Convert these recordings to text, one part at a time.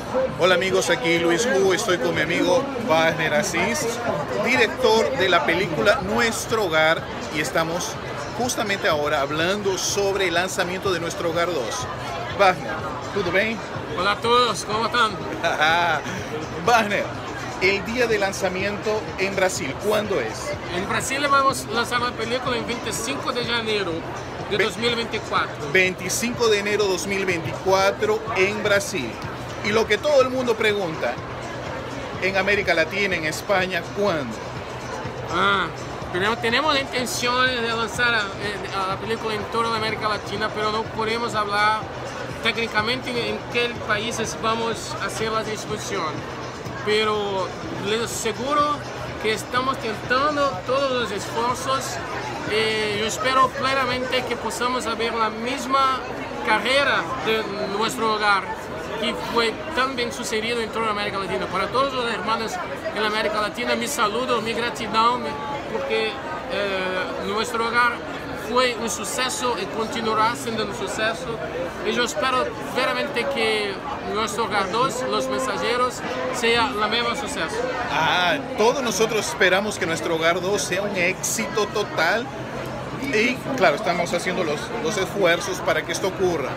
Hola amigos, aquí Luis Hu, estoy con mi amigo Wagner Asís, director de la película Nuestro Hogar, y estamos justamente ahora hablando sobre el lanzamiento de Nuestro Hogar 2. Wagner, ¿todo bien? Hola a todos, ¿cómo están? Wagner, el día de lanzamiento en Brasil, ¿cuándo es? En Brasil vamos a lanzar la película el 25 de enero de 2024. 25 de enero 2024 en Brasil. Y lo que todo el mundo pregunta, en América Latina, en España, ¿cuándo? Pero tenemos la intención de lanzar a la película en toda América Latina, pero no podemos hablar técnicamente en qué países vamos a hacer la distribución. Pero les aseguro que estamos tentando todos los esfuerzos y yo espero plenamente que podamos ver la misma carrera de Nuestro Hogar, que fue tan bien sucedido en toda América Latina. Para todos los hermanos en América Latina, mi saludo, mi gratitud, porque Nuestro Hogar fue un suceso y continuará siendo un suceso. Y yo espero veramente que Nuestro Hogar 2, Los Mensajeros, sea la misma suceso. Todos nosotros esperamos que Nuestro Hogar 2 sea un éxito total. Y claro, estamos haciendo los esfuerzos para que esto ocurra.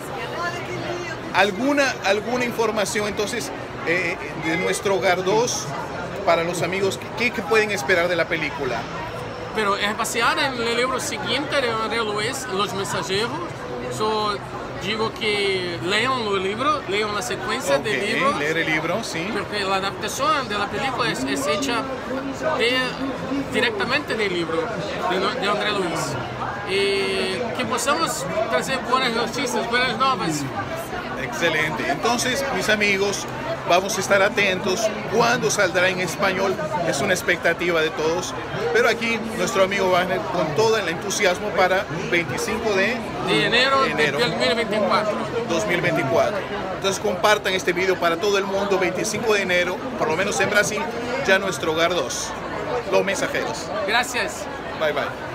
¿Alguna información entonces de Nuestro Hogar 2 para los amigos? ¿Qué pueden esperar de la película? Pero es basada en el libro siguiente de André Luiz, Los Mensajeros. Digo que lean el libro, lean la secuencia del libro. Leer el libro, sí. Porque la adaptación de la película es hecha directamente del libro de André Luiz. Y que podamos traer buenas noticias, buenas nuevas. Excelente. Entonces, mis amigos, vamos a estar atentos cuando saldrá en español. Es una expectativa de todos. Pero aquí, nuestro amigo Wagner, con todo el entusiasmo para 25 de enero de 2024. Entonces, compartan este video para todo el mundo. 25 de enero, por lo menos en Brasil, ya Nuestro Hogar 2. Los Mensajeros. Gracias. Bye, bye.